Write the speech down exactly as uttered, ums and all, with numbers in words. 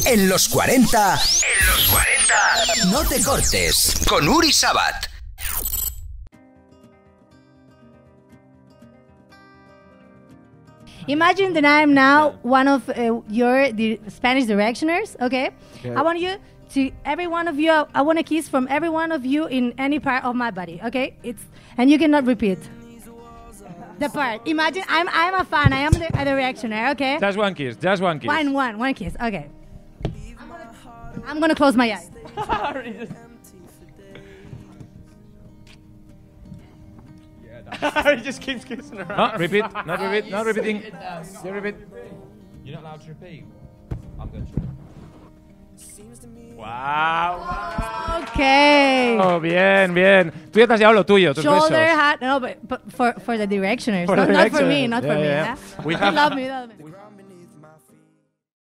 En los cuarenta. En los cuarenta. No te cortes. Con Uri Sabat. Imagine that I am now one of uh, your di- Spanish directioners, okay? Okay. I want you to, every one of you, I want a kiss from every one of you in any part of my body, okay? It's and you cannot repeat the part. Imagine I'm I'm a fan, I am the, a directioner, okay? Just one kiss, just one kiss. One, one, one kiss, okay. I'm gonna, I'm gonna close my eyes. He just keeps kissing her. No, repeat, not repeat, not repeating. You repeat. You're not allowed to repeat. I'm going to. Wow. Okay. Oh, bien, bien. Tú ya te has llevado lo tuyo, tus Shoulder, besos. hat, no, but, but for, for the directioners, For not, the not for directioners. me, not Yeah, for yeah. me. We Yeah? have- love me, love me.